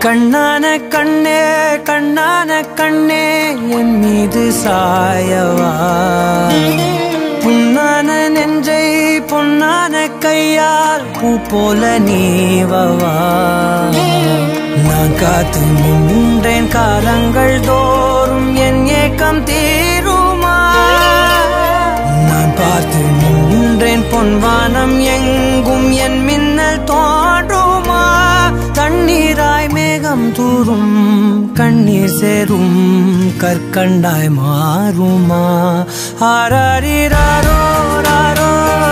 கண்ணான கண்ணே கண்ணான கண்ணே என் மீது சாயவா புண்ணான நெஞ்சை பொன்னான கையால் பூ போல நீவவா நான் காத்து நின்றேன் காலங்கள் தோறும் என் ஏக்கம் தீருமா நான் பார்த்து நின்றேன் பொன்வானம் எங்கும் என் மின்னல் தோன்றுமா தண்ணீராய் மேகம் தூரும் கண்ணீர் சேரும் கற்கண்டாய் மாறுமா ஆராரிராரோ ராரோ